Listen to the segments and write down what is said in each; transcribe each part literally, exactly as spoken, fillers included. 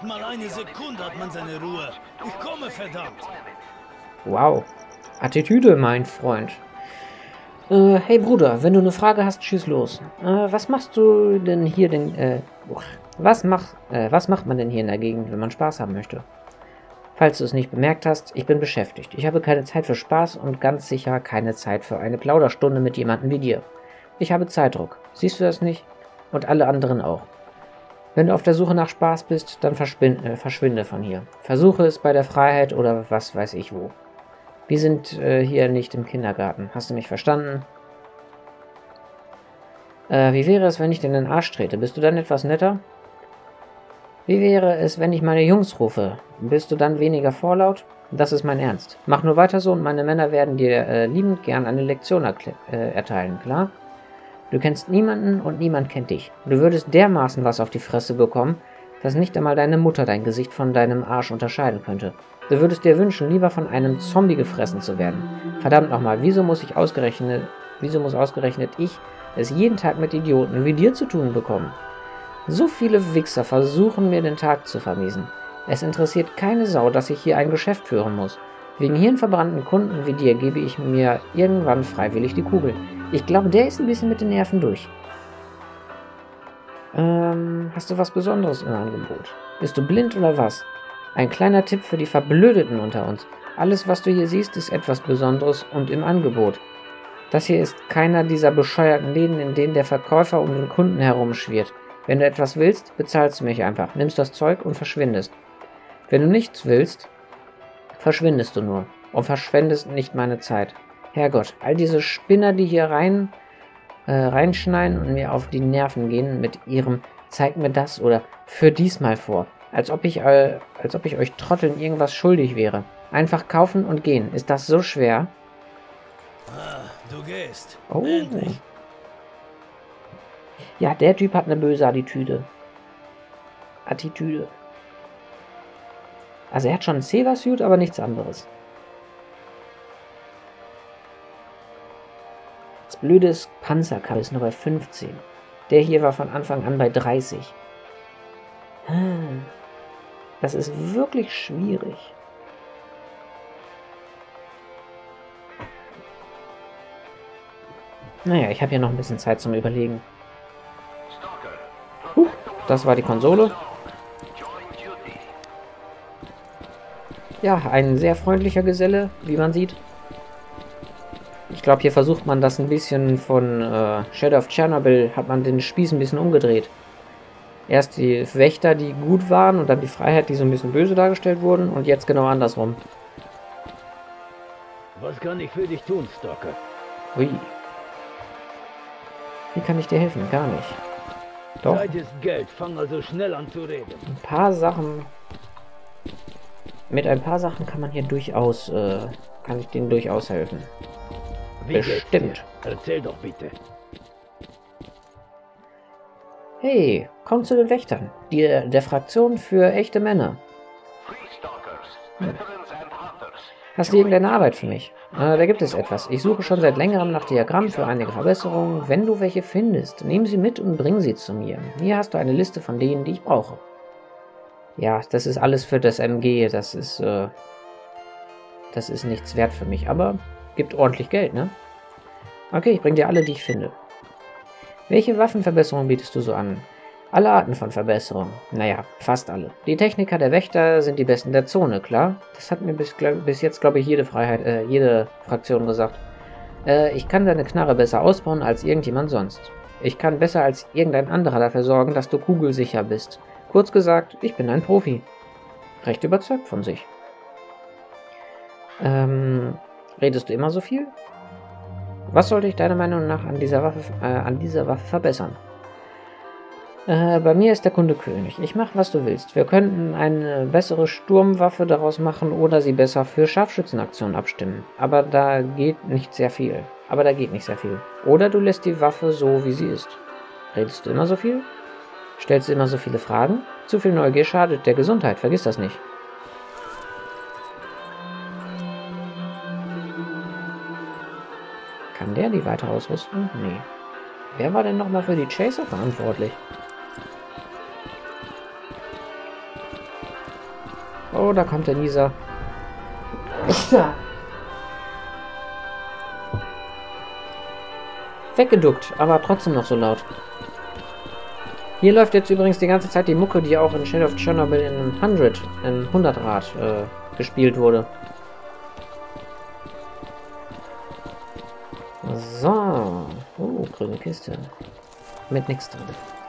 Nicht mal eine Sekunde hat man seine Ruhe. Ich komme, verdammt. Wow. Attitüde, mein Freund. Äh, hey Bruder, wenn du eine Frage hast, schieß los. Äh, was machst du denn hier denn, äh, was macht, äh, was macht man denn hier in der Gegend, wenn man Spaß haben möchte? Falls du es nicht bemerkt hast, ich bin beschäftigt. Ich habe keine Zeit für Spaß und ganz sicher keine Zeit für eine Plauderstunde mit jemandem wie dir. Ich habe Zeitdruck. Siehst du das nicht? Und alle anderen auch. Wenn du auf der Suche nach Spaß bist, dann äh, verschwinde von hier. Versuche es bei der Freiheit oder was weiß ich wo. Wir sind äh, hier nicht im Kindergarten. Hast du mich verstanden? Äh, wie wäre es, wenn ich dir in den Arsch trete? Bist du dann etwas netter? Wie wäre es, wenn ich meine Jungs rufe? Bist du dann weniger vorlaut? Das ist mein Ernst. Mach nur weiter so und meine Männer werden dir äh, liebend gern eine Lektion äh, erteilen, klar? Du kennst niemanden und niemand kennt dich. Du würdest dermaßen was auf die Fresse bekommen, dass nicht einmal deine Mutter dein Gesicht von deinem Arsch unterscheiden könnte. Du würdest dir wünschen, lieber von einem Zombie gefressen zu werden. Verdammt nochmal, wieso muss ich ausgerechnet, wieso muss ausgerechnet ich es jeden Tag mit Idioten wie dir zu tun bekommen? So viele Wichser versuchen mir den Tag zu vermiesen. Es interessiert keine Sau, dass ich hier ein Geschäft führen muss. Wegen hirnverbrannten Kunden wie dir gebe ich mir irgendwann freiwillig die Kugel. Ich glaube, der ist ein bisschen mit den Nerven durch. Ähm, hast du was Besonderes im Angebot? Bist du blind oder was? Ein kleiner Tipp für die Verblödeten unter uns. Alles, was du hier siehst, ist etwas Besonderes und im Angebot. Das hier ist keiner dieser bescheuerten Läden, in denen der Verkäufer um den Kunden herumschwirrt. Wenn du etwas willst, bezahlst du mich einfach, nimmst das Zeug und verschwindest. Wenn du nichts willst, verschwindest du nur und verschwendest nicht meine Zeit. Herrgott, all diese Spinner, die hier rein, äh, reinschneiden und mir auf die Nerven gehen mit ihrem zeig mir das oder für diesmal vor. Als ob ich, äh, als ob ich euch Trotteln irgendwas schuldig wäre. Einfach kaufen und gehen. Ist das so schwer? Ah, du gehst. Oh. Endlich. Ja, der Typ hat eine böse Attitüde. Attitüde. Also er hat schon ein Saber-Suit, aber nichts anderes. Das Blöde ist, Panzerkampf ist nur bei fünfzehn. Der hier war von Anfang an bei dreißig. Das ist wirklich schwierig. Naja, ich habe hier noch ein bisschen Zeit zum Überlegen. Huh, das war die Konsole. Ja, ein sehr freundlicher Geselle, wie man sieht. Ich glaube, hier versucht man das ein bisschen von äh, Shadow of Chernobyl, hat man den Spieß ein bisschen umgedreht. Erst die Wächter, die gut waren, und dann die Freiheit, die so ein bisschen böse dargestellt wurden, und jetzt genau andersrum. Was kann ich für dich tun, Stalker? Ui. Wie kann ich dir helfen? Gar nicht. Doch. Zeit ist Geld, fang also schnell an zu reden. Ein paar Sachen... Mit ein paar Sachen kann man hier durchaus... Äh, kann ich denen durchaus helfen. Wie Bestimmt. Erzähl doch bitte. Hey, komm zu den Wächtern. Die, der Fraktion für echte Männer. Hm. Hast du irgendeine Arbeit für mich? Äh, da gibt es etwas. Ich suche schon seit längerem nach Diagrammen für einige Verbesserungen. Wenn du welche findest, nimm sie mit und bring sie zu mir. Hier hast du eine Liste von denen, die ich brauche. Ja, das ist alles für das M G. Das ist, äh, das ist nichts wert für mich, aber gibt ordentlich Geld, ne? Okay, ich bring dir alle, die ich finde. Welche Waffenverbesserungen bietest du so an? Alle Arten von Verbesserungen. Naja, fast alle. Die Techniker der Wächter sind die besten der Zone, klar. Das hat mir bis, glaub, bis jetzt, glaube ich, jede Freiheit, äh, jede Fraktion gesagt. Äh, ich kann deine Knarre besser ausbauen als irgendjemand sonst. Ich kann besser als irgendein anderer dafür sorgen, dass du kugelsicher bist. Kurz gesagt, ich bin ein Profi. Recht überzeugt von sich. Ähm, redest du immer so viel? Was sollte ich deiner Meinung nach an dieser Waffe, äh, an dieser Waffe verbessern? Äh, bei mir ist der Kunde König. Ich mache, was du willst. Wir könnten eine bessere Sturmwaffe daraus machen oder sie besser für Scharfschützenaktionen abstimmen. Aber da geht nicht sehr viel. Aber da geht nicht sehr viel. Oder du lässt die Waffe so, wie sie ist. Redest du immer so viel? Stellst du immer so viele Fragen? Zu viel Neugier schadet der Gesundheit, vergiss das nicht. Kann der die weiter ausrüsten? Nee. Wer war denn nochmal für die Chaser verantwortlich? Oh, da kommt der Nieser. Weggeduckt, aber trotzdem noch so laut. Hier läuft jetzt übrigens die ganze Zeit die Mucke, die auch in Shadow of Chernobyl in hundert, in hundert Rad äh, gespielt wurde. So. Oh, grüne Kiste. Mit nichts drin.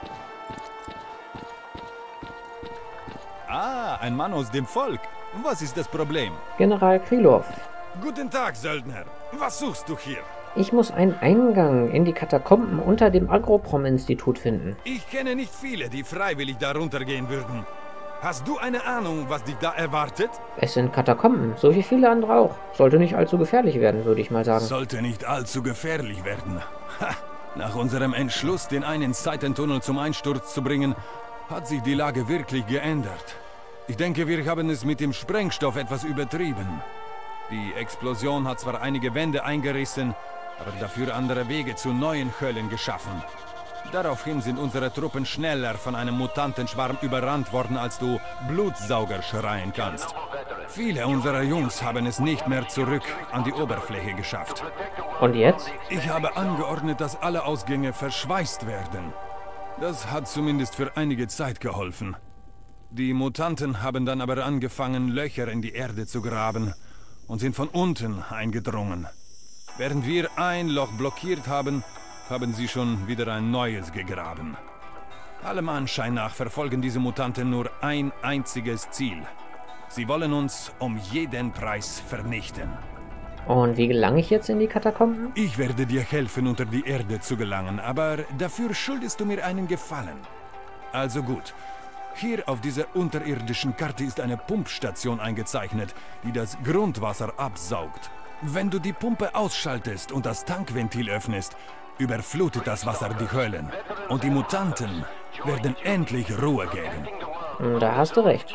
Ah, ein Mann aus dem Volk. Was ist das Problem? General Krylov. Guten Tag, Söldner. Was suchst du hier? Ich muss einen Eingang in die Katakomben unter dem Agroprom-Institut finden. Ich kenne nicht viele, die freiwillig darunter gehen würden. Hast du eine Ahnung, was dich da erwartet? Es sind Katakomben, so wie viele andere auch. Sollte nicht allzu gefährlich werden, würde ich mal sagen. Sollte nicht allzu gefährlich werden. Ha, nach unserem Entschluss, den einen Seitentunnel zum Einsturz zu bringen, hat sich die Lage wirklich geändert. Ich denke, wir haben es mit dem Sprengstoff etwas übertrieben. Die Explosion hat zwar einige Wände eingerissen, aber dafür andere Wege zu neuen Höhlen geschaffen. Daraufhin sind unsere Truppen schneller von einem Mutantenschwarm überrannt worden, als du Blutsauger schreien kannst. Viele unserer Jungs haben es nicht mehr zurück an die Oberfläche geschafft. Und jetzt? Ich habe angeordnet, dass alle Ausgänge verschweißt werden. Das hat zumindest für einige Zeit geholfen. Die Mutanten haben dann aber angefangen, Löcher in die Erde zu graben und sind von unten eingedrungen. Während wir ein Loch blockiert haben, haben sie schon wieder ein neues gegraben. Allem Anschein nach verfolgen diese Mutanten nur ein einziges Ziel. Sie wollen uns um jeden Preis vernichten. Und wie gelange ich jetzt in die Katakomben? Ich werde dir helfen, unter die Erde zu gelangen, aber dafür schuldest du mir einen Gefallen. Also gut. Hier auf dieser unterirdischen Karte ist eine Pumpstation eingezeichnet, die das Grundwasser absaugt. Wenn du die Pumpe ausschaltest und das Tankventil öffnest, überflutet das Wasser die Höhlen. Und die Mutanten werden endlich Ruhe geben. Da hast du recht.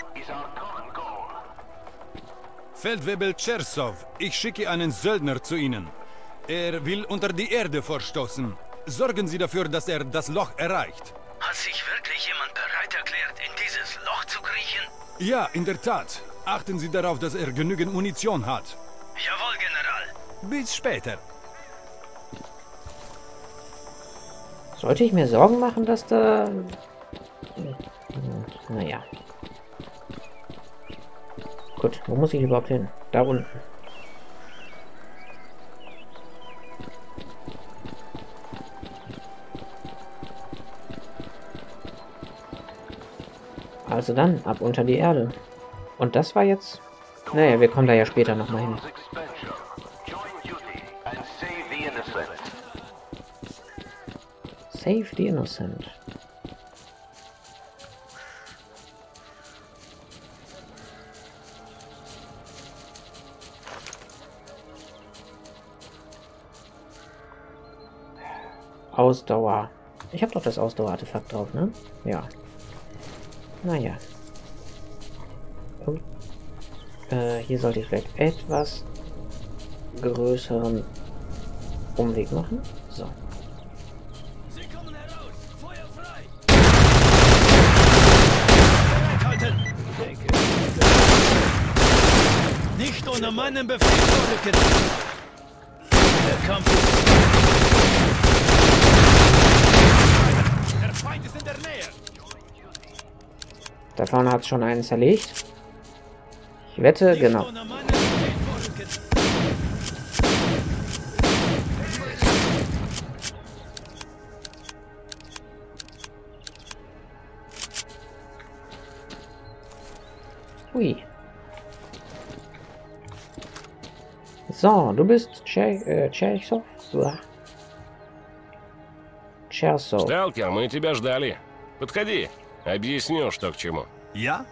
Feldwebel Chersow, ich schicke einen Söldner zu Ihnen. Er will unter die Erde vorstoßen. Sorgen Sie dafür, dass er das Loch erreicht. Hat sich wirklich jemand bereit erklärt, in dieses Loch zu kriechen? Ja, in der Tat. Achten Sie darauf, dass er genügend Munition hat. Jawohl, General. Bis später. Sollte ich mir Sorgen machen, dass da... Naja. Gut, wo muss ich überhaupt hin? Da unten. Also dann, ab unter die Erde. Und das war jetzt... Naja, wir kommen da ja später nochmal hin. Save the Innocent. Ausdauer. Ich habe doch das Ausdauer-Artefakt drauf, ne? Ja. Naja. Oh. Äh, hier sollte ich vielleicht etwas größeren Umweg machen. So. Sie kommen heraus! Feuer frei! Bereithalten! Nicht ohne meinen Befehl vorrücken! Der Kampf ist... Der Feind ist in der Nähe! Da vorne hat es schon einen zerlegt. Ich wette, genau. Hui. So, du bist Chersow? Chersow. Сталкер, мы тебя ждали. Подходи, объясню, что к чему. Ja?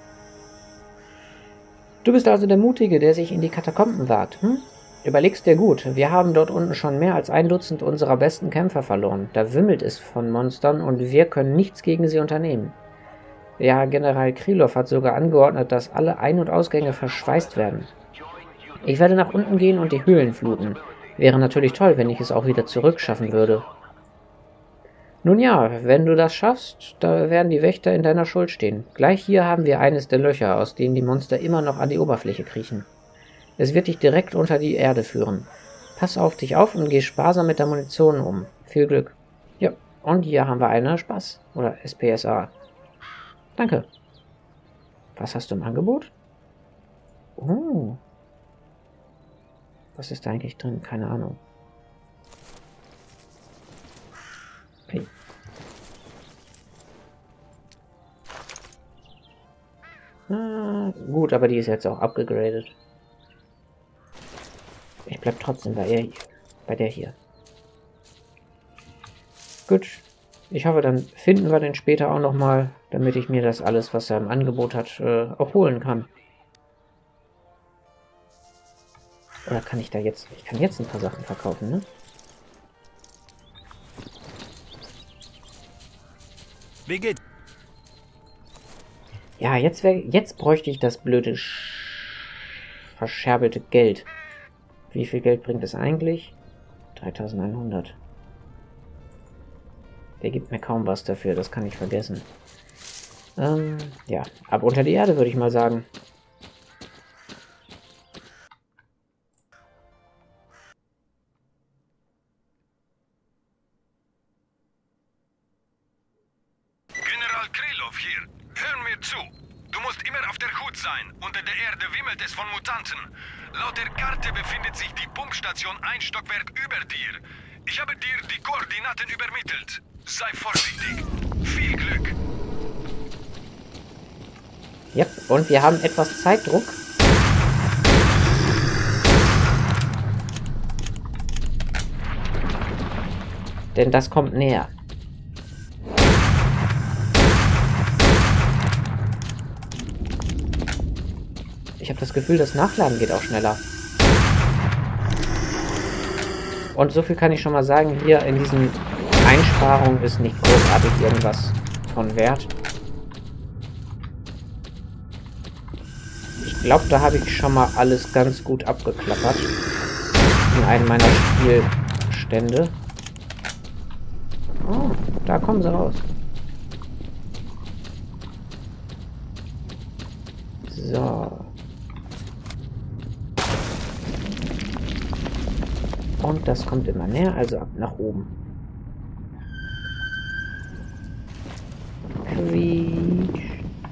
Du bist also der Mutige, der sich in die Katakomben wagt, hm? Überleg's dir gut. Wir haben dort unten schon mehr als ein Dutzend unserer besten Kämpfer verloren. Da wimmelt es von Monstern und wir können nichts gegen sie unternehmen. Ja, General Krylov hat sogar angeordnet, dass alle Ein- und Ausgänge verschweißt werden. Ich werde nach unten gehen und die Höhlen fluten. Wäre natürlich toll, wenn ich es auch wieder zurückschaffen würde. Nun ja, wenn du das schaffst, da werden die Wächter in deiner Schuld stehen. Gleich hier haben wir eines der Löcher, aus denen die Monster immer noch an die Oberfläche kriechen. Es wird dich direkt unter die Erde führen. Pass auf dich auf und geh sparsam mit der Munition um. Viel Glück. Ja, und hier haben wir eine Spaß. Oder S P S A. Danke. Was hast du im Angebot? Oh. Was ist da eigentlich drin? Keine Ahnung. Okay. Ah, gut, aber die ist jetzt auch abgegradet. Ich bleib trotzdem bei der hier. Bei der hier. Gut. Ich hoffe, dann finden wir den später auch nochmal, damit ich mir das alles, was er im Angebot hat, äh, auch holen kann. Oder kann ich da jetzt... Ich kann jetzt ein paar Sachen verkaufen, ne? Wie geht? Ja, jetzt, wär, jetzt bräuchte ich das blöde, sch verscherbelte Geld. Wie viel Geld bringt es eigentlich? dreitausendeinhundert. Der gibt mir kaum was dafür, das kann ich vergessen. Ähm, ja, ab unter die Erde würde ich mal sagen. General Krylov hier. Hör mir zu. Du musst immer auf der Hut sein. Unter der Erde wimmelt es von Mutanten. Laut der Karte befindet sich die Pumpstation ein Stockwerk über dir. Ich habe dir die Koordinaten übermittelt. Sei vorsichtig. Viel Glück. Ja, und wir haben etwas Zeitdruck. Denn das kommt näher. Ich habe das Gefühl, das Nachladen geht auch schneller. Und so viel kann ich schon mal sagen, hier in diesen Einsparungen ist nicht großartig irgendwas von Wert. Ich glaube, da habe ich schon mal alles ganz gut abgeklappert. In einem meiner Spielstände. Oh, da kommen sie raus. So. Und das kommt immer näher, also ab nach oben. Quietsch.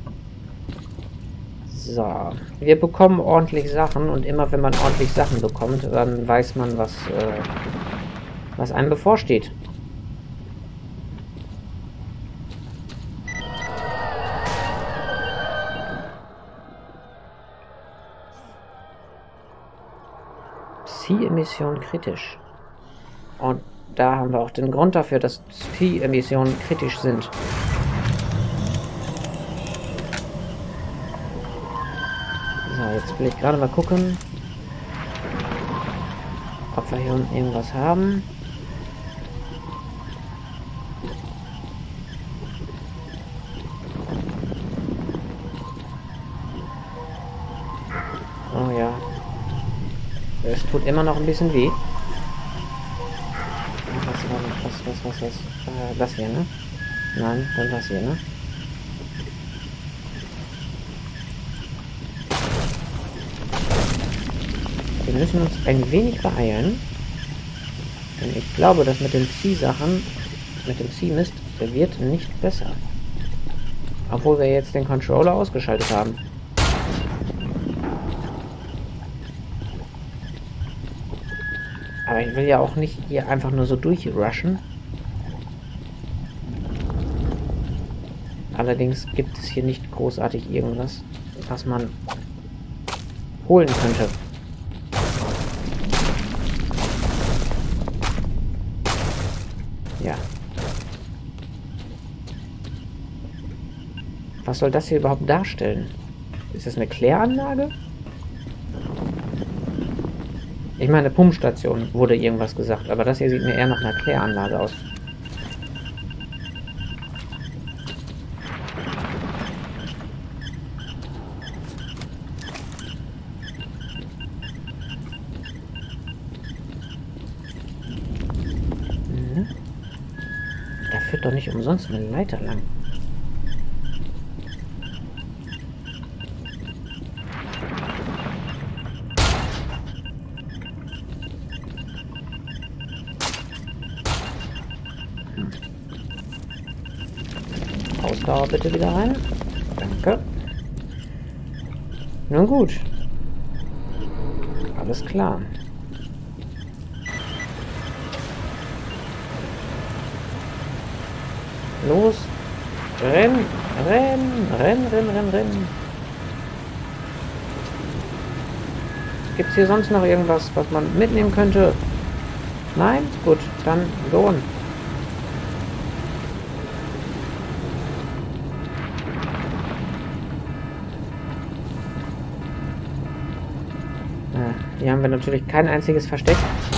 So. Wir bekommen ordentlich Sachen und immer wenn man ordentlich Sachen bekommt, dann weiß man, was, äh, was einem bevorsteht. Psi-Emissionen kritisch. Und da haben wir auch den Grund dafür, dass Psi-Emissionen kritisch sind. So, jetzt will ich gerade mal gucken, ob wir hier unten irgendwas haben. Oh ja. Es tut immer noch ein bisschen weh. Was, was, was, was, was? Äh, das hier, ne? Nein, dann das hier, ne? Wir müssen uns ein wenig beeilen. Denn ich glaube, dass mit den Psi-Sachen, mit dem Psi-Mist, der wird nicht besser. Obwohl wir jetzt den Controller ausgeschaltet haben. Aber ich will ja auch nicht hier einfach nur so durchrushen. Allerdings gibt es hier nicht großartig irgendwas, was man holen könnte. Ja. Was soll das hier überhaupt darstellen? Ist das eine Kläranlage? Ich meine, Pumpstation wurde irgendwas gesagt, aber das hier sieht mir eher nach einer Kläranlage aus. führt doch nicht umsonst eine Leiter lang. Hm. Ausdauer bitte wieder rein. Danke. Nun gut. Alles klar. Los. Renn, renn, renn, renn, renn, renn. Gibt es hier sonst noch irgendwas, was man mitnehmen könnte? Nein? Gut, dann lohn. Hier haben wir natürlich kein einziges Versteck.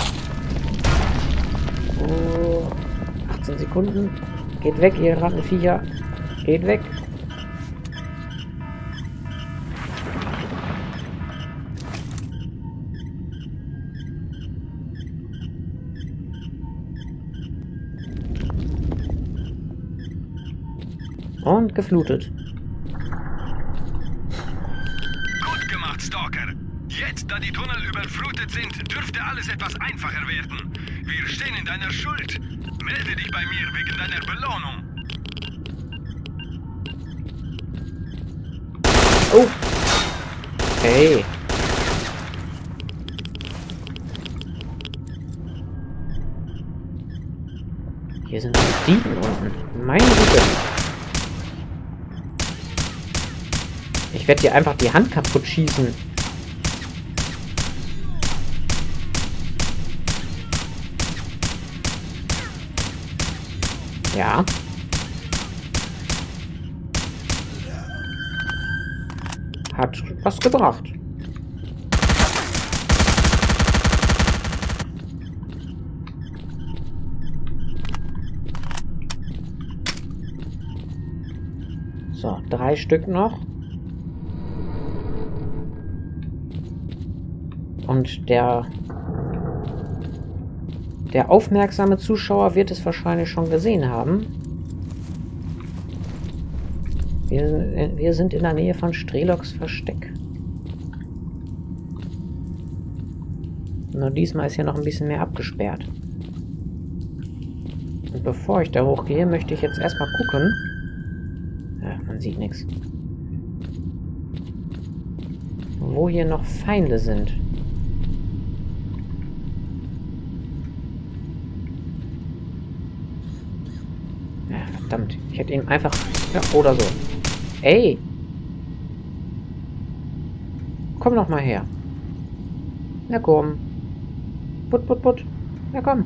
Oh, achtzehn Sekunden. Geht weg, ihr Rattenviecher. Geht weg. Und geflutet. Gut gemacht, Stalker. Jetzt, da die Tunnel überflutet sind, dürfte alles etwas einfacher werden. Wir stehen in deiner Schuld. Melde dich bei mir wegen deiner Belohnung. Oh! Hey! Hier sind Dieben unten. Meine Güte! Ich werde dir einfach die Hand kaputt schießen. Ja. Hat was gebracht. So, drei Stück noch. Und der Der aufmerksame Zuschauer wird es wahrscheinlich schon gesehen haben. Wir, wir sind in der Nähe von Streloks Versteck. Nur diesmal ist hier noch ein bisschen mehr abgesperrt. Und bevor ich da hochgehe, möchte ich jetzt erstmal gucken. Ja, man sieht nichts. Wo hier noch Feinde sind. Verdammt, ich hätte ihn einfach... Ja, oder so. Ey! Komm noch mal her. Na komm. Put, put, put. Na komm.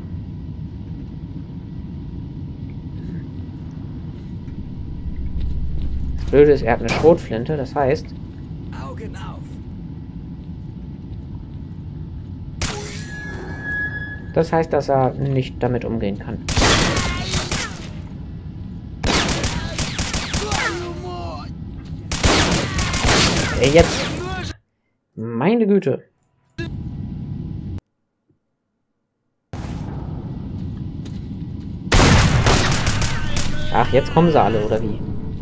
Das Blöde ist, er hat eine Schrotflinte, das heißt... Augen auf! Das heißt, dass er nicht damit umgehen kann. Ey, jetzt! Meine Güte! Ach, jetzt kommen sie alle, oder wie?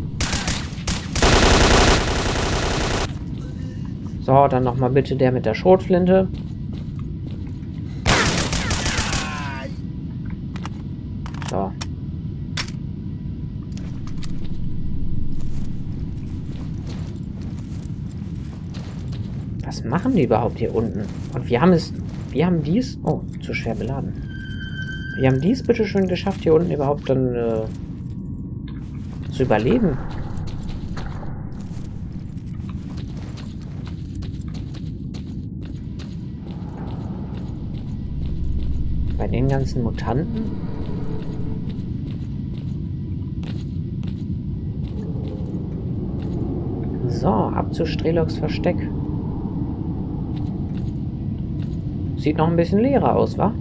So, dann nochmal bitte der mit der Schrotflinte. So. Was machen die überhaupt hier unten? Und wir haben es... Wir haben dies... Oh, zu schwer beladen. Wir haben dies bitte schön geschafft, hier unten überhaupt dann äh, zu überleben. Bei den ganzen Mutanten? So, ab zu Streloks Versteck. Sieht noch ein bisschen leerer aus, wa?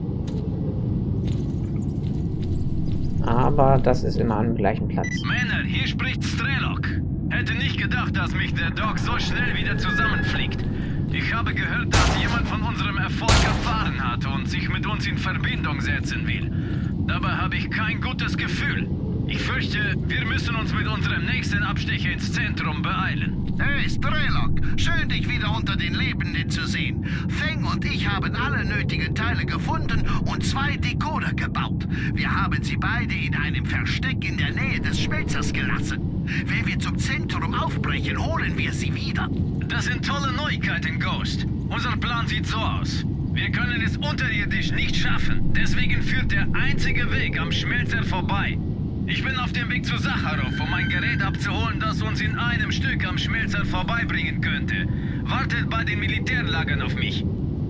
Aber das ist immer am gleichen Platz. Männer, hier spricht Strelok. Hätte nicht gedacht, dass mich der Doc so schnell wieder zusammenfliegt. Ich habe gehört, dass jemand von unserem Erfolg erfahren hat und sich mit uns in Verbindung setzen will. Dabei habe ich kein gutes Gefühl. Ich fürchte, wir müssen uns mit unserem nächsten Abstecher ins Zentrum beeilen. Hey, Strelok, schön dich wieder unter den Lebenden zu sehen. Feng und ich haben alle nötigen Teile gefunden und zwei Decoder gebaut. Wir haben sie beide in einem Versteck in der Nähe des Schmelzers gelassen. Wenn wir zum Zentrum aufbrechen, holen wir sie wieder. Das sind tolle Neuigkeiten, Ghost. Unser Plan sieht so aus. Wir können es unterirdisch nicht schaffen. Deswegen führt der einzige Weg am Schmelzer vorbei. Ich bin auf dem Weg zu Sacharov, um ein Gerät abzuholen, das uns in einem Stück am Schmelzer vorbeibringen könnte. Wartet bei den Militärlagern auf mich.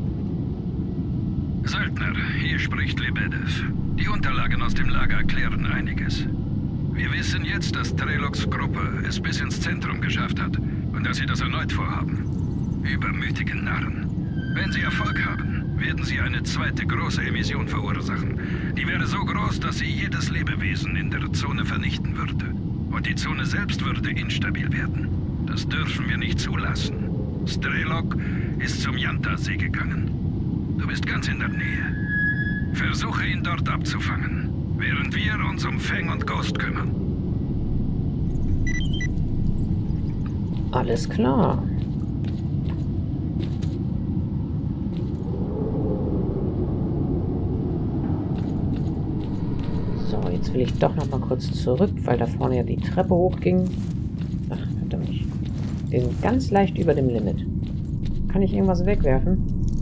Söldner, hier spricht Lebedev. Die Unterlagen aus dem Lager erklären einiges. Wir wissen jetzt, dass Treloks Gruppe es bis ins Zentrum geschafft hat und dass sie das erneut vorhaben. Übermütige Narren. Wenn sie Erfolg haben, werden sie eine zweite große Emission verursachen. Die wäre so groß, dass sie jedes Lebewesen in der Zone vernichten würde. Und die Zone selbst würde instabil werden. Das dürfen wir nicht zulassen. Strelok ist zum Yantasee gegangen. Du bist ganz in der Nähe. Versuche ihn dort abzufangen, während wir uns um Feng und Ghost kümmern. Alles klar. So, jetzt will ich doch noch mal kurz zurück, weil da vorne ja die Treppe hochging. Ach, verdammt. Wir sind ganz leicht über dem Limit. Kann ich irgendwas wegwerfen?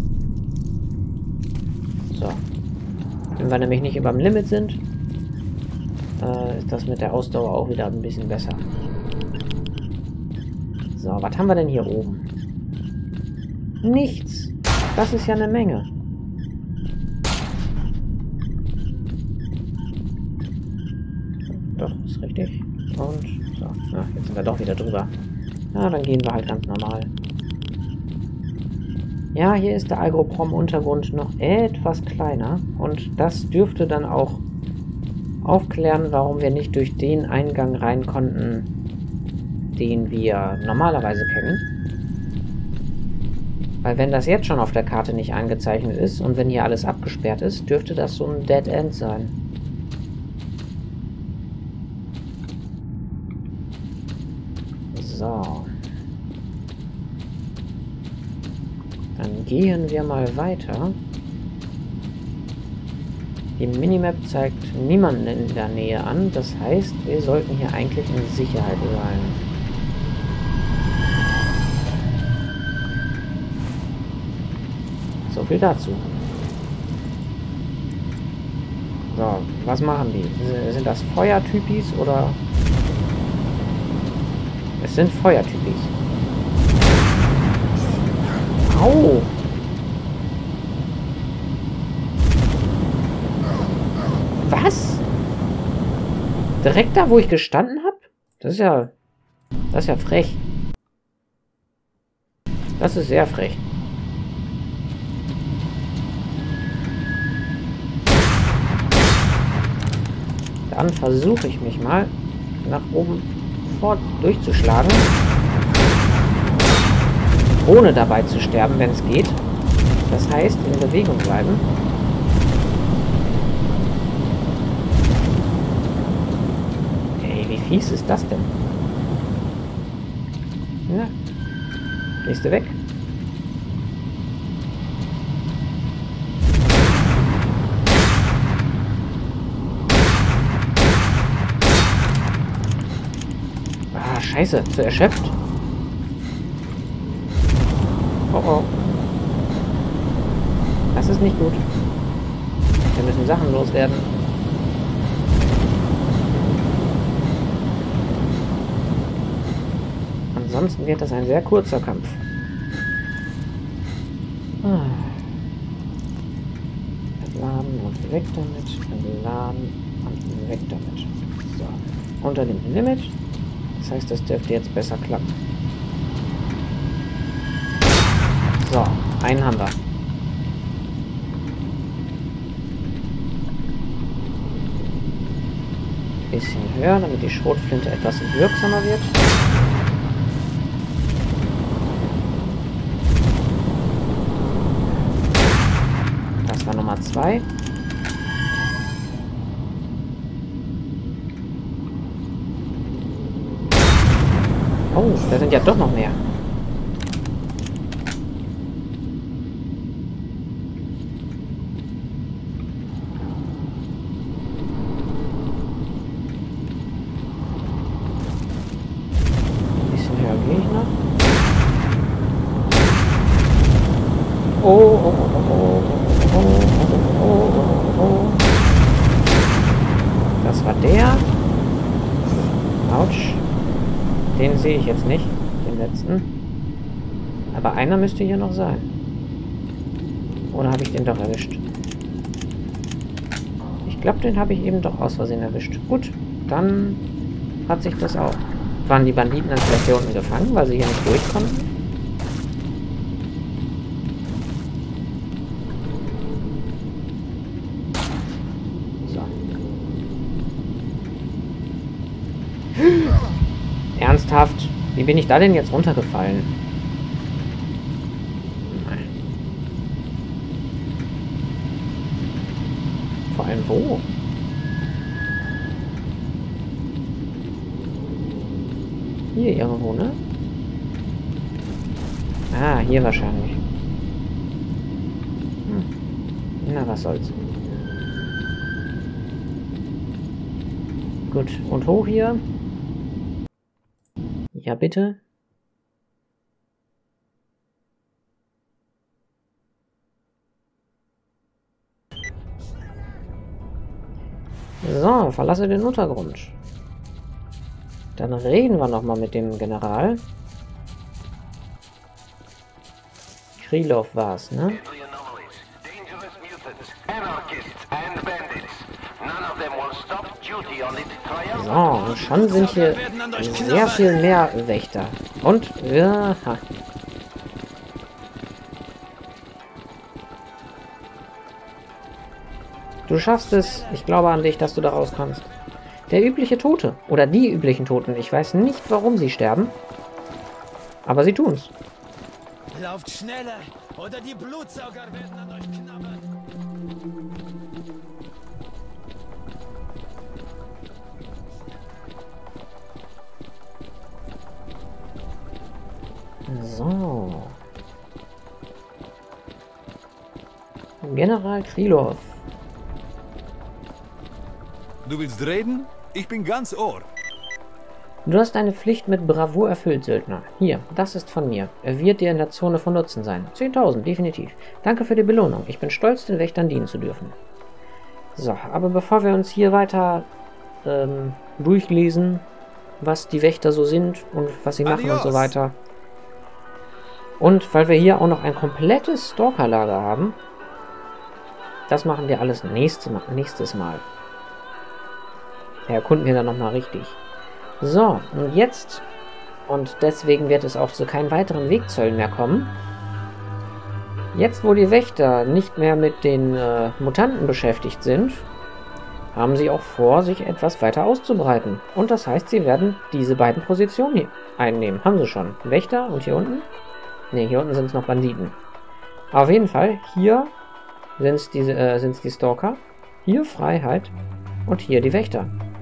So. Wenn wir nämlich nicht über dem Limit sind, äh, ist das mit der Ausdauer auch wieder ein bisschen besser. So, was haben wir denn hier oben? Nichts. Das ist ja eine Menge. Doch, ist richtig. Und so. Ach, jetzt sind wir doch wieder drüber. Na, dann gehen wir halt ganz normal. Ja, hier ist der Agroprom-Untergrund noch etwas kleiner. Und das dürfte dann auch aufklären, warum wir nicht durch den Eingang rein konnten, den wir normalerweise kennen. Weil wenn das jetzt schon auf der Karte nicht eingezeichnet ist und wenn hier alles abgesperrt ist, dürfte das so ein Dead End sein. So. Dann gehen wir mal weiter. Die Minimap zeigt niemanden in der Nähe an. Das heißt, wir sollten hier eigentlich in Sicherheit sein. So viel dazu. So, was machen die? Sind das Feuertypis oder... Es sind Feuertypis. Au! Was? Direkt da, wo ich gestanden habe? Das ist ja... Das ist ja frech. Das ist sehr frech. Dann versuche ich mich mal nach oben fort durchzuschlagen. Ohne dabei zu sterben, wenn es geht. Das heißt, in Bewegung bleiben. Ey, wie fies ist das denn? Na, gehst du weg? Ah, scheiße, zu erschöpft. Oh oh. Das ist nicht gut. Wir müssen Sachen loswerden. Ansonsten wird das ein sehr kurzer Kampf. Ah. Entladen und weg damit. Entladen und weg damit. So. Unter dem Limit. Das heißt, das dürfte jetzt besser klappen. So, einen haben wir. Bisschen höher, damit die Schrotflinte etwas wirksamer wird. Das war Nummer zwei. Oh, da sind ja doch noch mehr. Ein bisschen höher gehe ich noch. Oh, oh, oh, oh, oh, oh, oh, oh, oh. Das war der. Autsch. Den sehe ich jetzt nicht, den letzten. Aber einer müsste hier noch sein. Oder habe ich den doch erwischt? Ich glaube, den habe ich eben doch aus Versehen erwischt. Gut, dann hat sich das auch. Waren die Banditen dann vielleicht hier unten gefangen, weil sie hier nicht durch konnten? So. Ernsthaft? Wie bin ich da denn jetzt runtergefallen? Vor allem wo? Hier irgendwo, ne? Ah, hier wahrscheinlich. Hm. Na, was soll's. Gut, und hoch hier. Ja, bitte. So, verlasse den Untergrund. Dann reden wir nochmal mit dem General. Krylov war's, ne? So, und schon sind hier sehr viel mehr Wächter. Und, ja, du schaffst es. Ich glaube an dich, dass du da rauskommst. Der übliche Tote. Oder die üblichen Toten. Ich weiß nicht, warum sie sterben. Aber sie tun's. Lauft schneller, oder die Blutsauger werden an euch knabbern. So. General Krylov. Du willst reden? Ich bin ganz Ohr. Du hast deine Pflicht mit Bravour erfüllt, Söldner. Hier, das ist von mir. Er wird dir in der Zone von Nutzen sein. zehntausend, definitiv. Danke für die Belohnung. Ich bin stolz, den Wächtern dienen zu dürfen. So, aber bevor wir uns hier weiter ähm, durchlesen, was die Wächter so sind und was sie machen Adios. Und so weiter. Und weil wir hier auch noch ein komplettes Stalkerlager haben, das machen wir alles nächstes Mal. Nächstes Mal. Ja, erkunden wir dann nochmal richtig. So, und jetzt, und deswegen wird es auch zu keinen weiteren Wegzöllen mehr kommen. Jetzt, wo die Wächter nicht mehr mit den äh, Mutanten beschäftigt sind, haben sie auch vor, sich etwas weiter auszubreiten. Und das heißt, sie werden diese beiden Positionen hier einnehmen. Haben sie schon. Wächter und hier unten? Ne, hier unten sind es noch Banditen. Auf jeden Fall, hier sind es die, äh, sind's die Stalker, hier Freiheit und hier die Wächter.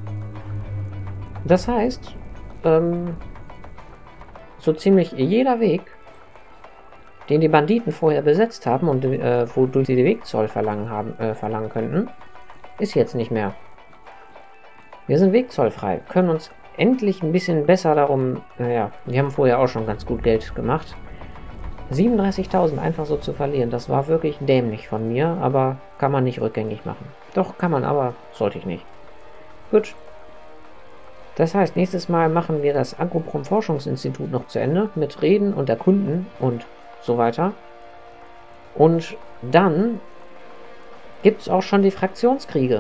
Das heißt, ähm, so ziemlich jeder Weg, den die Banditen vorher besetzt haben und äh, wodurch sie den Wegzoll verlangen, haben, äh, verlangen könnten, ist jetzt nicht mehr. Wir sind wegzollfrei, können uns endlich ein bisschen besser darum, naja, wir haben vorher auch schon ganz gut Geld gemacht. siebenunddreißigtausend einfach so zu verlieren, das war wirklich dämlich von mir, aber kann man nicht rückgängig machen. Doch, kann man, aber sollte ich nicht. Gut. Das heißt, nächstes Mal machen wir das Agroprom-Forschungsinstitut noch zu Ende, mit Reden und Erkunden und so weiter. Und dann gibt es auch schon die Fraktionskriege.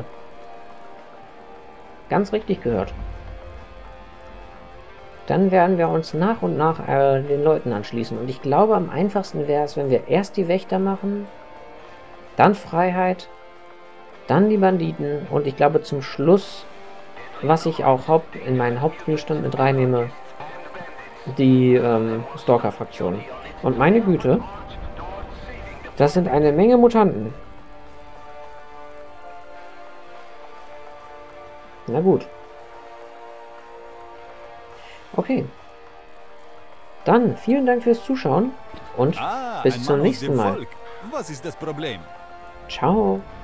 Ganz richtig gehört. Dann werden wir uns nach und nach äh, den Leuten anschließen. Und ich glaube, am einfachsten wäre es, wenn wir erst die Wächter machen, dann Freiheit, dann die Banditen und ich glaube zum Schluss, was ich auch Haupt in meinen Hauptspielstand mit reinnehme, die ähm, Stalker-Fraktion. Und meine Güte, das sind eine Menge Mutanten. Na gut. Okay. Dann vielen Dank fürs Zuschauen und Ah, bis ein zum Mann aus nächsten dem Mal. Volk. Was ist das Problem? Ciao.